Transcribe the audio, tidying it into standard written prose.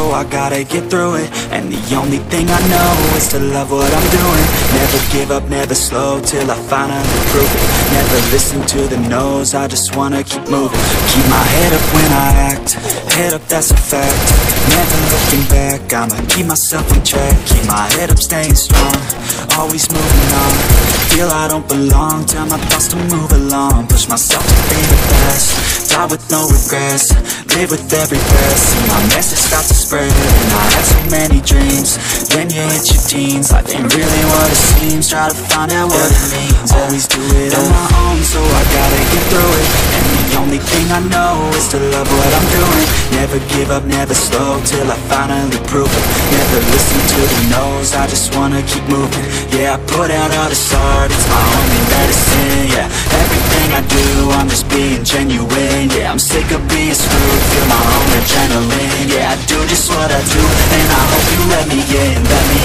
so I gotta get through it. And the only thing I know is to love what I'm doing. Never give up, never slow, till I finally prove it. Never listen to the no's, I just wanna keep moving. Keep my head up when I act, head up, that's a fact. Never looking back, I'ma keep myself on track. Keep my head up, staying strong, always moving on. Feel I don't belong, tell my thoughts to move along. Push myself to be the best, die with no regrets. Live with every breath, see my message start to spread. And I had so many dreams, then you hit your teens. Life ain't really what it seems, try to find out what it means. Always do it on my own, so I gotta get through it. And the only thing I know is to love what I'm doing. Never give up, never slow, till I finally prove it. Never listen to the no's, I just wanna keep moving. Yeah, I put out all this art, it's my only medicine. Yeah, everything I do, I'm just being genuine. Yeah, I'm sick of being screwed, feel my own adrenaline. Yeah, I do just what I do, and I hope you let me in, let me